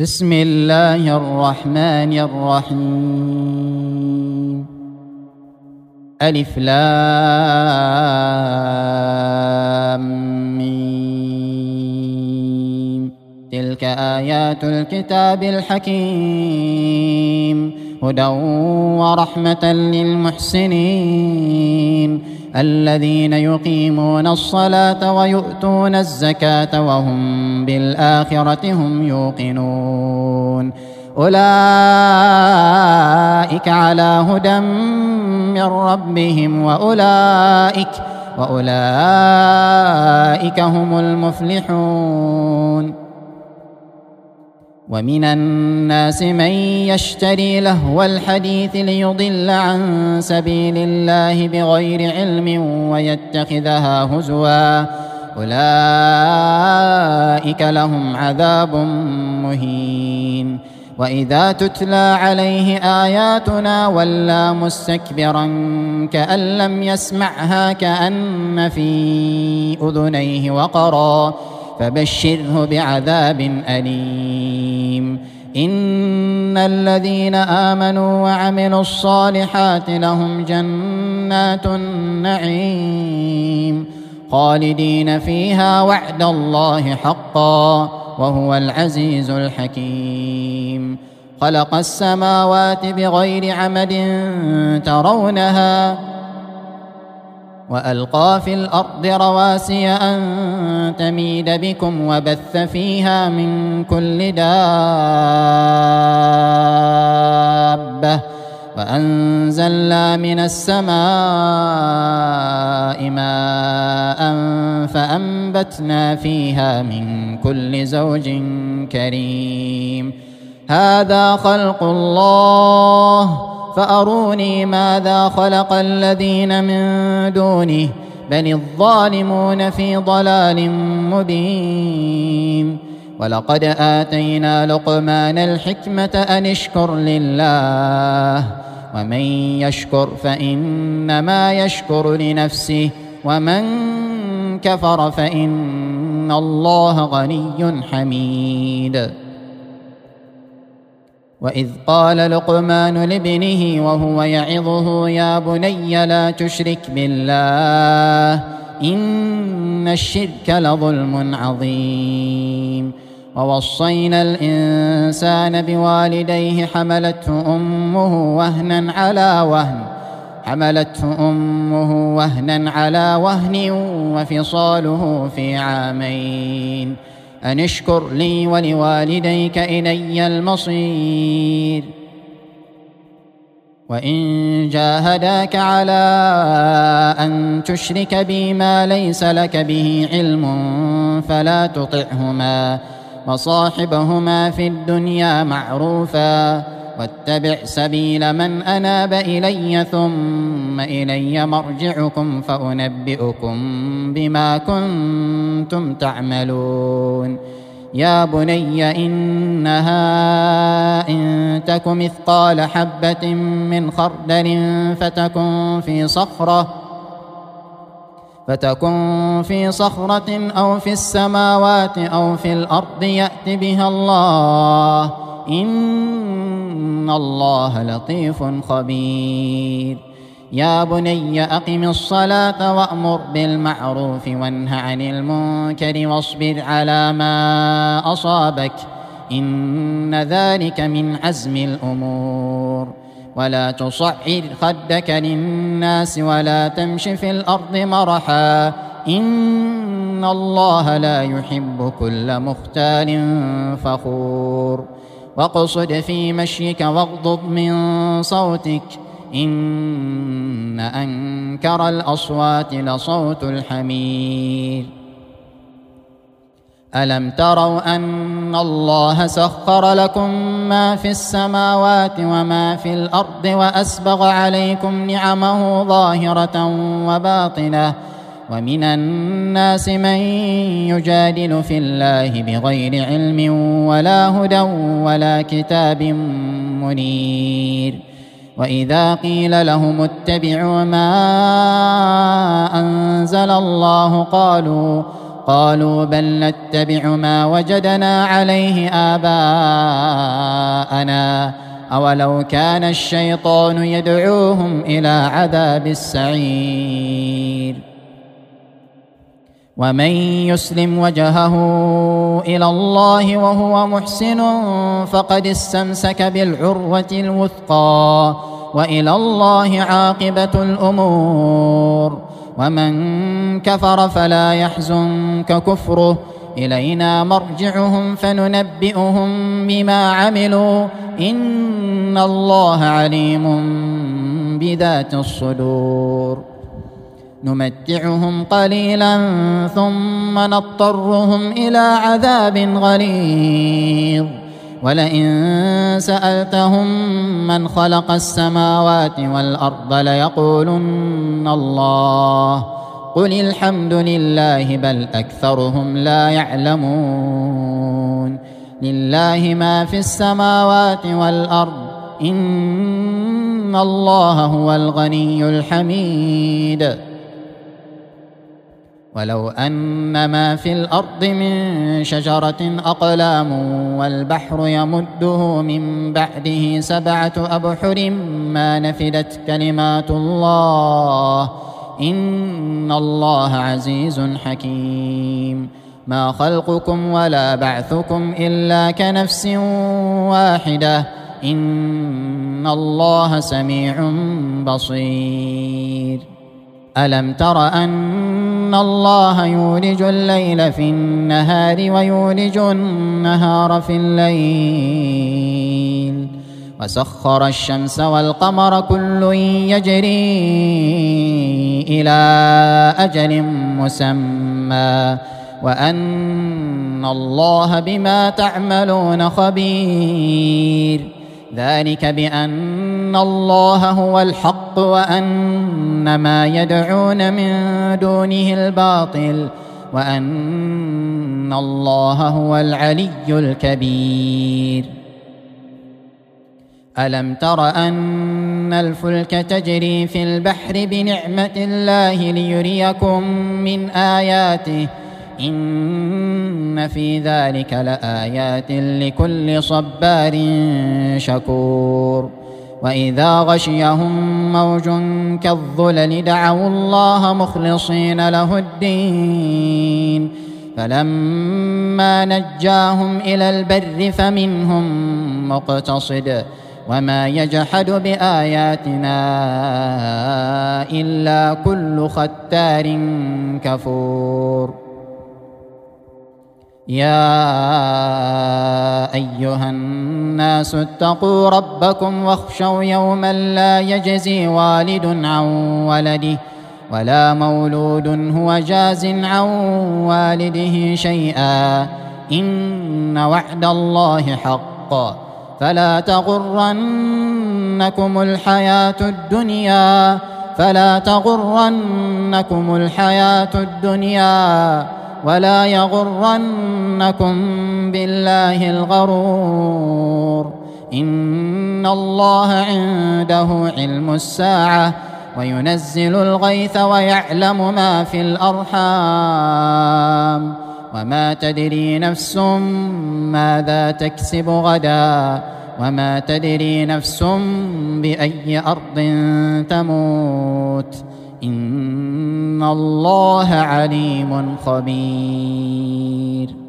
بسم الله الرحمن الرحيم. ألف لام ميم. تلك آيات الكتاب الحكيم، هدى ورحمة للمحسنين الذين يقيمون الصلاة ويؤتون الزكاة وهم بالآخرة هم يوقنون. أولئك على هدى من ربهم وأولئك هم المفلحون. ومن الناس من يشتري لهو الحديث ليضل عن سبيل الله بغير علم ويتخذها هزوا، أولئك لهم عذاب مهين. وإذا تتلى عليه آياتنا ولى مستكبرا كأن لم يسمعها كأن في أذنيه وقرا، فبشره بعذاب أليم. إن الذين آمنوا وعملوا الصالحات لهم جنات النعيم خالدين فيها وعد الله حقا وهو العزيز الحكيم. خلق السماوات بغير عمد ترونها وألقى في الأرض رواسي أن تميد بكم وبث فيها من كل دابة، وأنزلنا من السماء ماء فأنبتنا فيها من كل زوج كريم. هذا خلق الله فأروني ماذا خلق الذين من دونه بل الظالمون في ضلال مبين. ولقد آتينا لقمان الحكمة أن اشكر لله، ومن يشكر فإنما يشكر لنفسه، ومن كفر فإن الله غني حميد. وإذ قال لقمان لابنه وهو يعظه يا بني لا تشرك بالله إن الشرك لظلم عظيم. ووصينا الإنسان بوالديه حملته أمه وهنا على وهن وفصاله في عامين أن اشكر لي ولوالديك إلي المصير. وإن جاهداك على أن تشرك بي ما ليس لك به علم فلا تطعهما وصاحبهما في الدنيا معروفا، واتبع سبيل من أناب إلي ثم إلي مرجعكم فأنبئكم بما كنتم تعملون. يا بني إنها إن تك مثقال حبة من خردل فتكن في صخرة أو في السماوات أو في الأرض يأت بها الله إن الله لطيف خبير. يا بني أقم الصلاة وأمر بالمعروف وانه عن المنكر واصبر على ما أصابك إن ذلك من عزم الأمور. ولا تصعر خدك للناس ولا تمش في الأرض مرحا إن الله لا يحب كل مختال فخور. واقصد في مشيك واغضض من صوتك إن أنكر الأصوات لصوت الحمير. ألم تروا أن الله سخر لكم ما في السماوات وما في الأرض وأسبغ عليكم نعمه ظاهرة وباطنة، ومن الناس من يجادل في الله بغير علم ولا هدى ولا كتاب منير. وإذا قيل لهم اتبعوا ما أنزل الله قالوا بل نتبع ما وجدنا عليه آباءنا أولو كان الشيطان يدعوهم إلى عذاب السعير ومن يسلم وجهه إلى الله وهو محسن فقد استمسك بالعروة الوثقى وإلى الله عاقبة الأمور ومن كفر فلا يحزنك كفره إلينا مرجعهم فننبئهم بما عملوا إن الله عليم بذات الصدور نمتعهم قليلا ثم نضطرهم إلى عذاب غليظ ولئن سألتهم من خلق السماوات والأرض ليقولن الله قل الحمد لله بل أكثرهم لا يعلمون لله ما في السماوات والأرض إن الله هو الغني الحميد ولو أن ما في الأرض من شجرة أقلام والبحر يمده من بعده 7 أبحر ما نفدت كلمات الله إن الله عزيز حكيم ما خلقكم ولا بعثكم إلا كنفس واحدة إن الله سميع بصير ألم تر أن الله يولج الليل في النهار ويولج النهار في الليل وسخر الشمس والقمر كل يجري إلى أجل مسمى وأن الله بما تعملون خبير ذلك بأن الله هو الحق وأن ما يدعون من دونه الباطل وأن الله هو العلي الكبير ألم تر أن الفلك تجري في البحر بنعمة الله ليريكم من آياته إن في ذلك لآيات لكل صبار شكور وإذا غشيهم موج كالظلل دعوا الله مخلصين له الدين فلما نجاهم إلى البر فمنهم مقتصد وما يجحد بآياتنا إلا كل ختار كفور يا أيها الناس اتقوا ربكم واخشوا يوما لا يجزي والد عن ولده ولا مولود هو جاز عن والده شيئا إن وعد الله حق فلا تغرنكم الحياة الدنيا ولا يغرنكم بالله الغرور إن الله عنده علم الساعة وينزل الغيث ويعلم ما في الأرحام وما تدري نفس ماذا تكسب غدا وما تدري نفس بأي أرض تموت إن الله عليم خبير